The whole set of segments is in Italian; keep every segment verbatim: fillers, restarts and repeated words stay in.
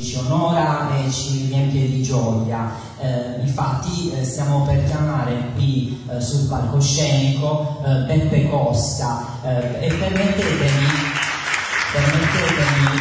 ci onora e ci riempie di gioia. Eh, infatti eh, stiamo per chiamare qui eh, sul palcoscenico eh, Beppe Costa eh, e permettetemi, permettetemi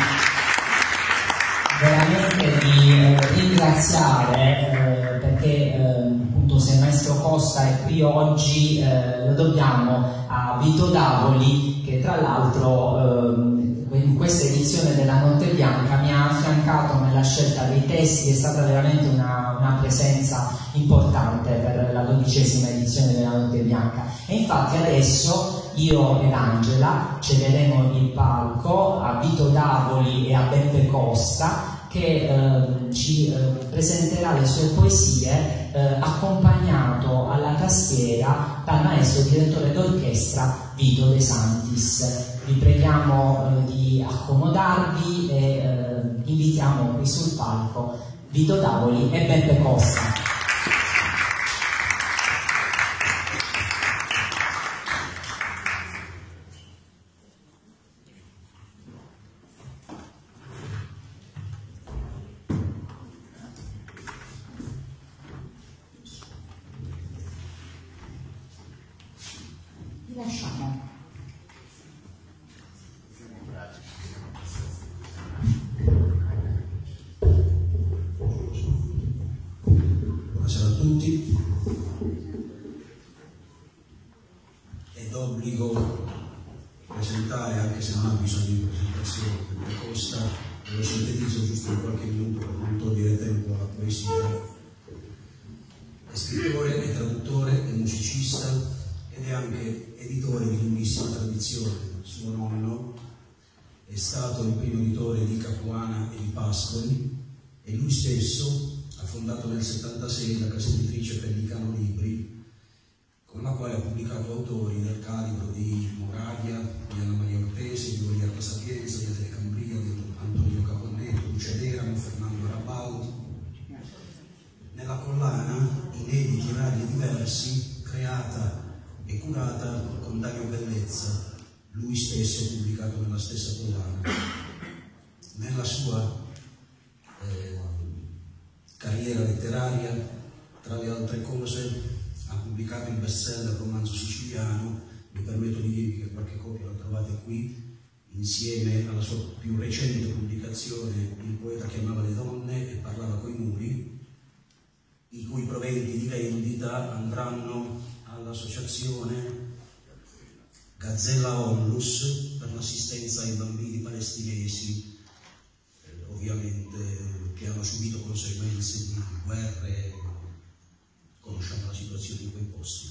veramente di eh, ringraziare eh, perché eh, appunto se il maestro Costa è qui oggi eh, lo dobbiamo a Vito Davoli, che tra l'altro eh, in questa edizione della Notte Bianca mi ha affiancato nella scelta dei testi, è stata veramente una, una presenza importante per la dodicesima edizione della Notte Bianca. E infatti adesso io ed Angela cederemo il palco a Vito Davoli e a Beppe Costa, che eh, ci eh, presenterà le sue poesie eh, accompagnato alla tastiera dal maestro direttore d'orchestra Vito De Santis. Vi preghiamo eh, di accomodarvi e eh, invitiamo qui sul palco Vito Davoli e Beppe Costa. Lasciamo. Buonasera a tutti. È d'obbligo presentare, anche se non ha bisogno di presentazione, Beppe Costa, lo sintetizzo giusto in qualche minuto per non togliere tempo alla poesia. È scrittore, è traduttore, è musicista ed è anche editore di lunghissima tradizione. Suo nonno è stato il primo editore di Capuana e di Pascoli e lui stesso ha fondato nel settantasei la casa editrice Pellicano Libri, con la quale ha pubblicato autori del calibro di Moravia, di Anna Maria Ortesi, di Goliardo Sapienza, di Adele Cambria, di Antonio Caponnetto, Lucia Deramo, Fernando Rabaud. Nella collana Inediti rari e diversi, creata e curata con Dario Bellezza, lui stesso pubblicato nella stessa collana. Nella sua eh, carriera letteraria, tra le altre cose, ha pubblicato il bestseller Romanzo siciliano. Mi permetto di dirvi che qualche copia la trovate qui, insieme alla sua più recente pubblicazione Il poeta chiamava le donne e parlava coi muri, i cui proventi di vendita andranno all'associazione Gazzella Onlus per l'assistenza ai bambini palestinesi, eh, ovviamente che hanno subito conseguenze di guerre, conosciamo la situazione di quei posti.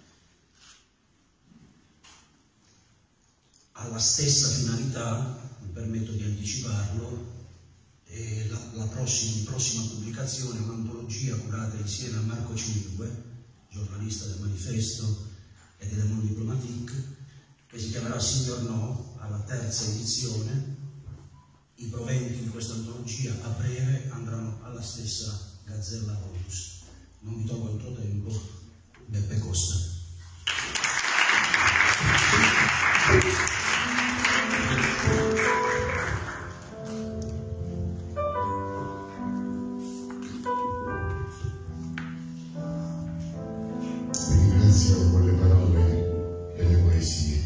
Alla stessa finalità, mi permetto di anticiparlo, e la, la prossima, prossima pubblicazione è un'antologia curata insieme a Marco Cinque, giornalista del Manifesto e del Monde Diplomatique, che si chiamerà Signor No, alla terza edizione. I proventi di questa antologia a breve andranno alla stessa Gazzella Onlus. Non vi tolgo altro tempo. Beppe Costa. Ringrazio con le parole e le poesie.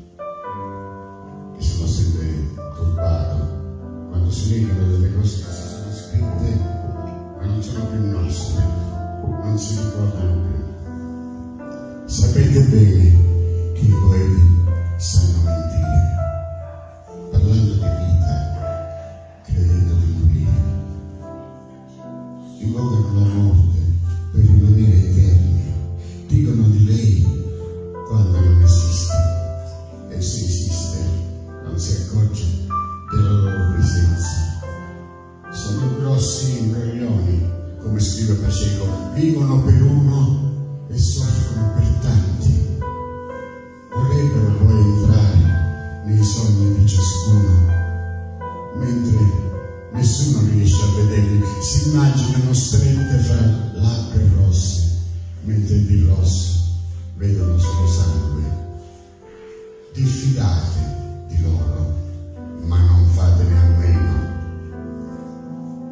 Mi sono sempre turbato quando si leggono delle cose che si sono scritte ma non sono più nostre, non si ricordano più. Sapete bene che i poeti sanno mentire, parlando di vita, credendo di morire. Invocano la morte per rimanere eterni, dicono di lei quando non esiste, e se esiste non si accorge della loro presenza. Sono grossi imbroglioni, come scrive Paceco, vivono per uno e soffrono per tanti. Vorrebbero poi entrare nei sogni di ciascuno, mentre nessuno riesce a vederli, si immaginano strette fra labbra rosse, mentre di rosso vedono solo sangue. Diffidate di loro, ma non fatene a meno.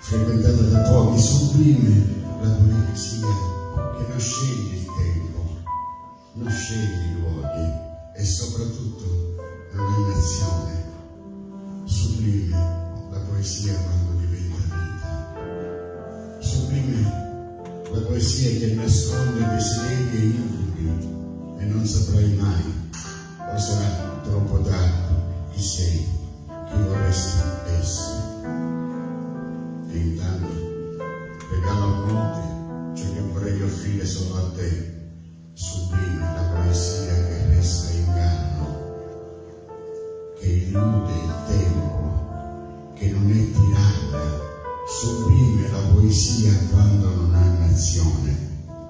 frequentata da pochi, sublime la poesia che non sceglie il tempo, non sceglie i luoghi e soprattutto non è nazione. Sublime la poesia quando diventa vita, sublime la poesia che nasconde desideri e incubi e non saprai mai, o sarà troppo tardi, chi sei, chi vorresti essere. E intanto regalo al monte ciò che vorrei offrire solo a te, sublime la poesia che resta inganno, che illude il tempo, che non è tiranna, sublime la poesia quando non ha nazione.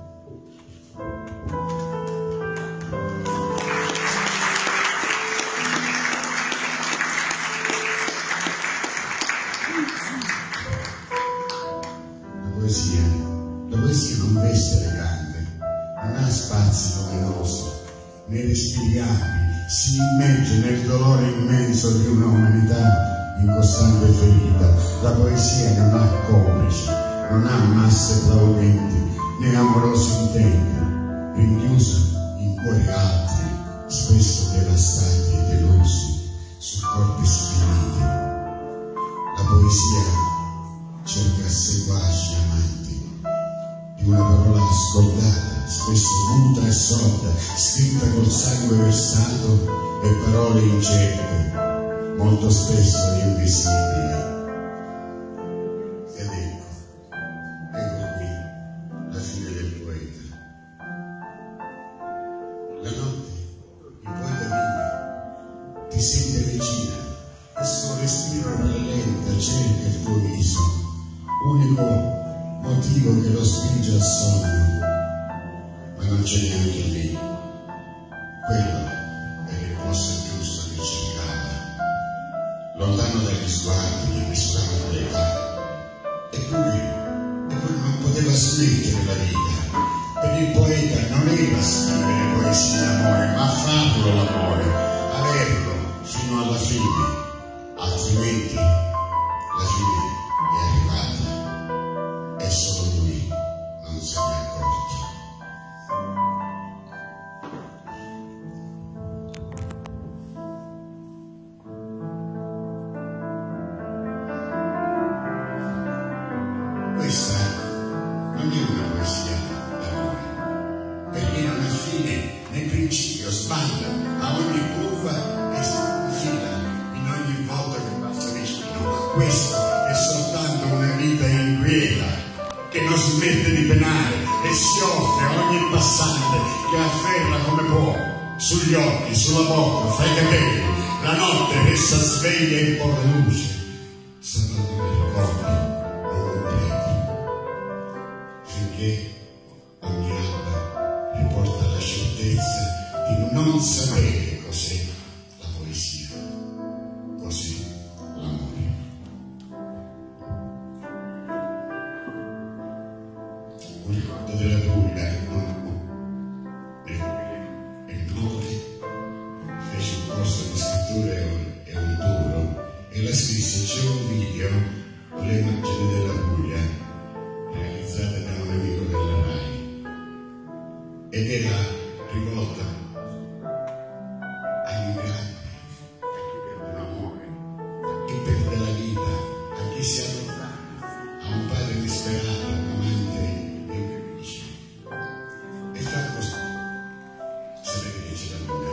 La poesia non veste elegante, non ha spazi luminosi né respirabili, si immerge nel dolore immenso di una umanità in costante ferita. La poesia non ha comici, non ha masse plaudenti né amorosi intenti, rinchiusa in cuori altri, spesso devastati e delusi, su corpi sfiniti. La poesia cerca seguaci amanti di una parola ascoltata, spesso muta e sorda, scritta col sangue versato, e parole incerte, molto spesso invisibili. Ed ecco, ecco qui la fine del poeta. La notte il poeta vive, ti sente vicina, il suo respiro rallenta, cerca il tuo viso, unico motivo che lo spinge al sonno, ma non c'è neanche lì. Quello era il posto giusto che cercava, lontano dagli sguardi che misuravano l'età. Eppure, eppure non poteva smettere la vita. Per il poeta non era scrivere poesie d'amore, ma farlo l'amore, averlo fino alla fine, altrimenti la fine è arrivata. E solo lui non se ne è accorto. Questa non è una poesia d'amore, perché non ha fine né principio, sbanda a ogni curva e si infila in ogni volta che passa vicino. Questa è soltanto una vita inquieta che non smette di penare e si offre a ogni passante che afferra come può, sugli occhi, sulla bocca, fra i capelli. La notte resta sveglia e porta luce, salvando i ricordi non completi, finché ogni alba riporta la certezza di non sapere cos'è la poesia, cos'è l'amore. Un ricordo della Puglia, il nonno, il nome, fece un corso di scrittura e un duro e la scrisse. C'è un video con le immagini della Puglia realizzate da un amico della RAI ed era rivolta agli migranti, a chi perde un amore, a chi perde la vita, a chi si allontana, a un padre disperato, a un amante infelice. E fa così, se ne dice la luna,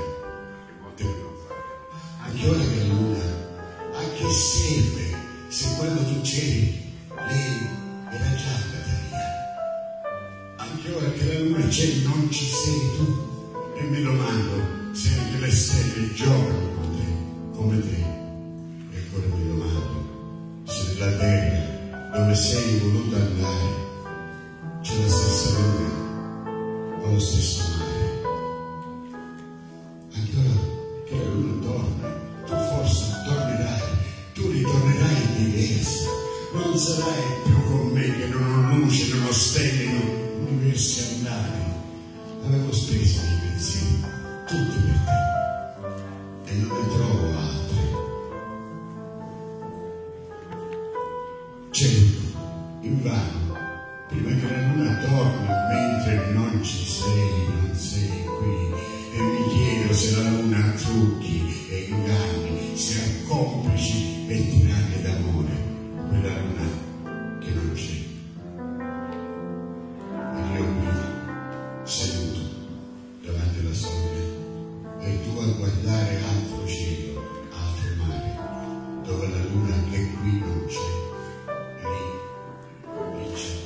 anche ora che la luna, a che serve se quando tu c'eri lei era già andata via? Anche ora che la luna c'è non ci sei tu, e mi domando se anche le stelle giocano con te, come te. E ancora mi domando se nella terra dove sei voluto andare c'è la stessa luna o lo stesso mare. Anche ora che la luna torna, tu forse tornerai, tu ritornerai diversa, non sarai più con me che non ho luce, non ho stelle in universi andare. Avevo speso i miei pensieri, tutti per te, e non ne trovo altri. Certo, invano, prima che la luna torni, mentre non ci sei, non sei qui, e mi chiedo se la luna ha trucchi e inganni, se ha complici e tiranni d'amore, quella luna che non c'è. E io qui, seduto davanti alla soglia, e tu a guardare altro cielo, altro mare, dove la luna che qui non c'è, lì, lì c'è.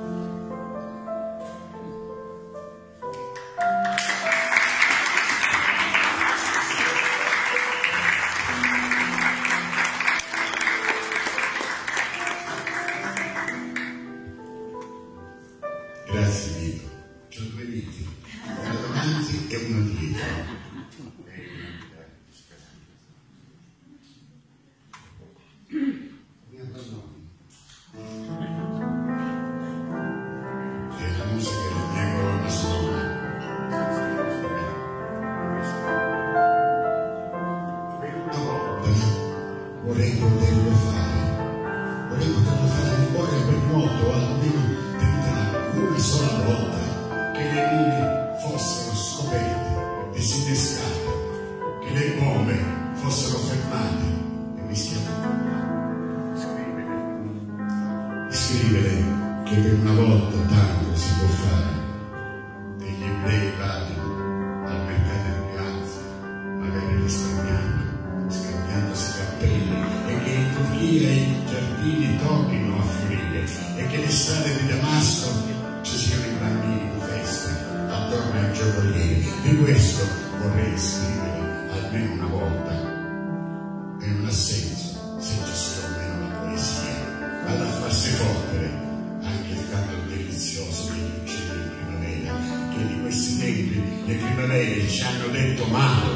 Grazie Dio, c'ho due viti, una davanti e una dietro. Mi abbandoni. E la musica della mia colonna sonora. Una volta vorrei poterlo fare, vorrei poterlo fare a memoria per moto, o almeno tentare una sola volta che le mine fossero scoperte e disinnescate, che le bombe fossero fermate e mischiate. Scrivere che per una volta tanto si può fare, che gli ebrei vadano al mercato di Gaza, magari risparmiando, scambiandosi cappelli, e che in Turchia i giardini tornino a fiorire, e che le strade di Damasco ci siano i bambini in festa attorno ai giocolieri. Di questo vorrei scrivere almeno una volta, e non ha senso se ci sia o meno la poesia vada a farsi fottere anche il canto delizioso degli uccelli in primavera, che di questi tempi le primavere ci hanno detto male.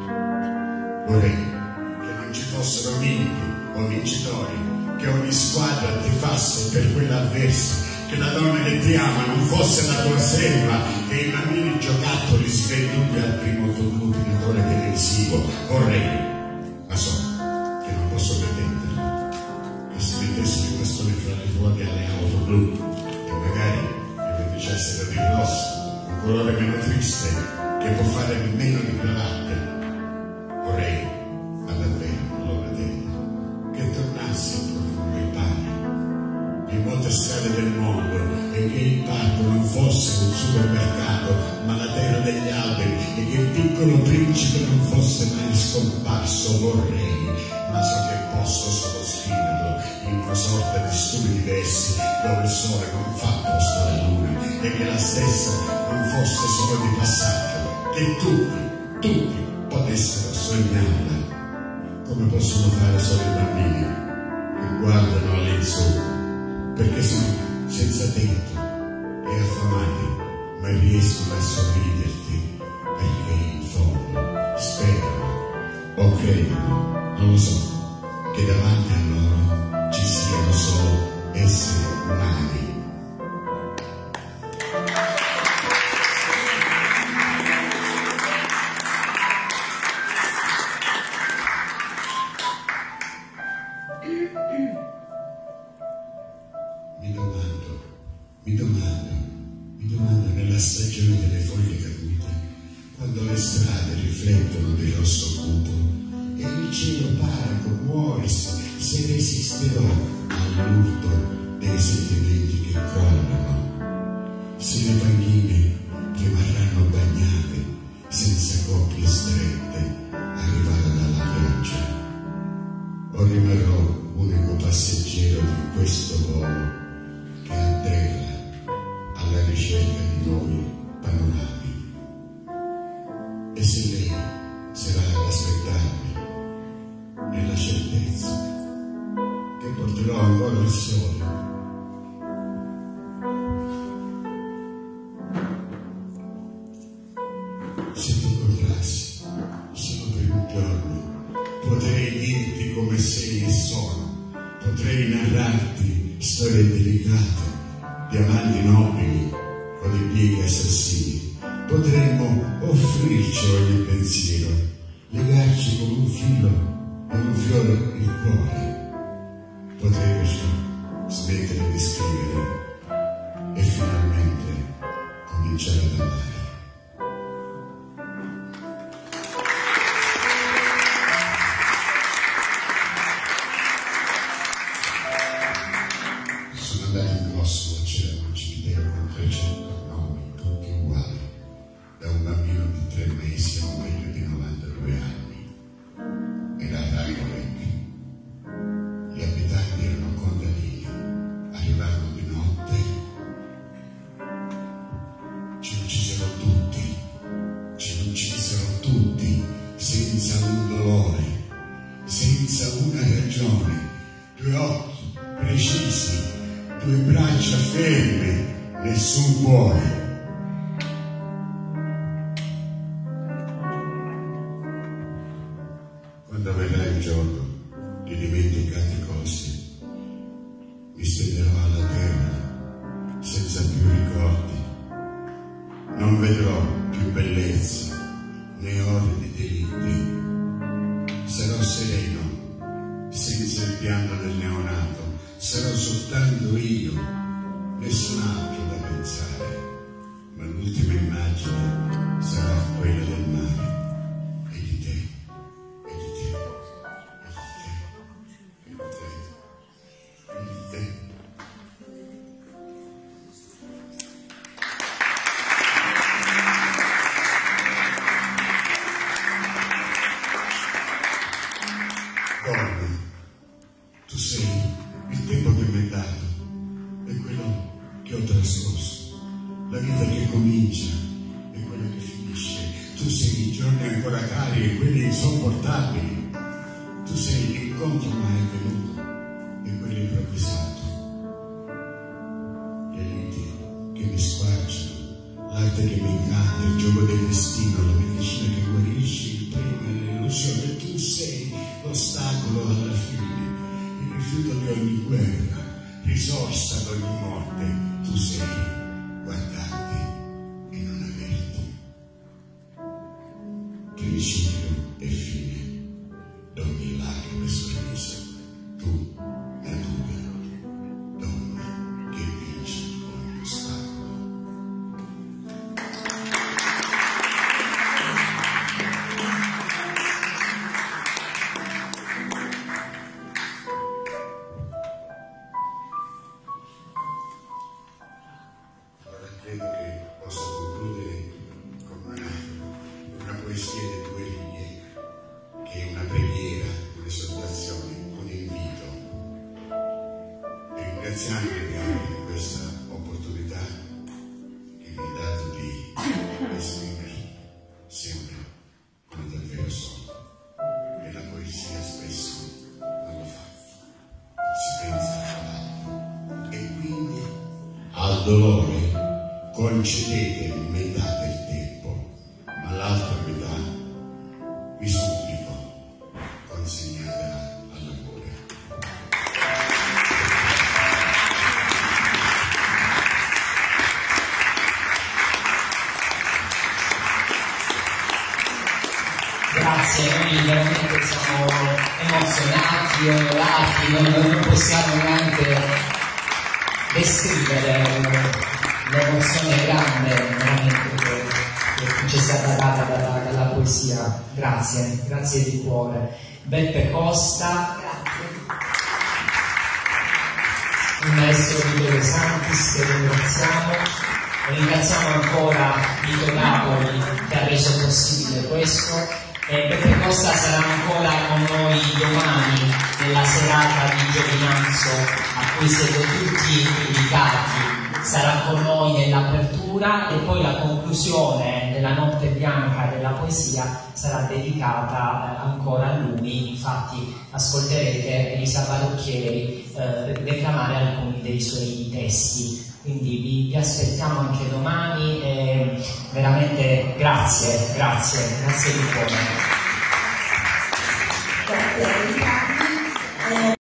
Vorrei che non ci fossero vinti o vincitori, che ogni squadra tifasse per quella avversa, che la donna che ti ama non fosse la tua serva, che i bambini giocattoli svenduti al primo turlupinatore televisivo. Vorrei, ma so che non posso pretenderlo, che si mettesse il bastone fra le ruote alle auto blu, e magari che verniciassero di rosso, un colore meno triste, che può fare meno di cravatte. Vorrei, ma davvero non lo pretendo, che tornassi il profumo del pane in molte strade del mondo, e che il parco non fosse un supermercato ma la terra degli alberi, e che il piccolo principe non fosse mai scomparso. Vorrei, ma so che posso solo scriverlo in una sorta di stupidi versi, dove il sole non fa posto alla luna, e che la stessa non fosse solo di passaggio, che tutti, tutti potessero sognarla, come possono fare solo i bambini che guardano all'insù, perché sono senza tetto e affamati, ma riescono a sorriderti, perché in fondo sperano o credono, non lo so, che davanti a loro ci siano solo esseri umani. Mi domando, mi domando, mi domando nella stagione delle foglie cadute, quando le strade riflettono di rosso cupo e il cielo pare commuoversi, se resisterò all'urto dei sentimenti che crollano, se le panchine rimarranno bagnate senza coppie strette arrivate dalla pioggia, o rimarrò unico passeggero di questo volo che atterra alla ricerca di nuovi panorami. E se lei sarà ad aspettarmi nella certezza che porterò ancora il sole, se tu incontrassi solo per un giorno, potrei dirti come sei e sono, potrei narrarti storie delicate di amanti nobili o di pieghi assassini, potremmo offrirci ogni pensiero, legarci con un filo e un fiore il cuore, potrei perciò smettere di scrivere e finalmente cominciare ad amare. Sono andato in Kosovo, c'era un cimitero con trecento nomi, tutti uguali, da un bambino di tre mesi a un vecchio di novantadue anni. Era Ragovec. Gli abitanti erano contadini, arrivarono di notte, ci uccisero tutti, ci uccisero tutti, senza un dolore, senza una ragione, due occhi precisi, due braccia ferme, nessun cuore. Quando vedrai un giorno di dimenticate cose, mi stenderò alla terra senza più ricordi. Non vedrò più bellezze né ore di delitti. Sarò sereno, senza il pianto del neonato. Sarò soltanto io, nessun altro da pensare. Ma l'ultima immagine sarà quella del mare e di te. Dormi, tu sei il tempo che mi hai dato e quello che ho trascorso, la vita che comincia e quella che finisce. Tu sei i giorni ancora cari e quelli insopportabili. Tu sei l'incontro mai avvenuto e quello improvvisato. Le liti che mi squarciano, l'arte che mi incanta, il gioco del destino, la medicina che guarisce, il prima e l'illusione. Tu sei l'ostacolo alla fine, il rifiuto di ogni guerra, risorsa ad ogni morte. Tu sei guardarti e non averti. Principio e fine d'ogni lacrima e sorriso. Tu, natura, donna che vince ogni ostacolo. Credo che possa concludere con una, una poesia di due righe, che è una preghiera, un'esortazione, un invito. E ringraziandovi anche di questa opportunità che mi ha dato di esprimermi sempre come davvero sono. E la poesia spesso non lo fa, si pensa a altro. E quindi al dolore concedete metà del tempo, ma l'altra metà, vi supplico, consegnatela all'amore. Grazie, noi veramente siamo emozionati, onorati, non, non possiamo neanche descrivere l'emozione grande veramente che, che ci è stata data dalla, dalla poesia. Grazie, grazie di cuore. Beppe Costa, il maestro Vito De Santis, che ringraziamo. Ringraziamo ancora Vito Napoli che ha reso possibile questo. E Beppe Costa sarà ancora con noi domani nella serata di giovinanzo a cui siete tutti invitati. Sarà con noi nell'apertura e poi la conclusione della notte bianca della poesia sarà dedicata eh, ancora a lui. Infatti ascolterete Elisa Barocchieri eh, declamare alcuni dei suoi testi. Quindi vi, vi aspettiamo anche domani e veramente grazie, grazie, grazie di cuore. Grazie.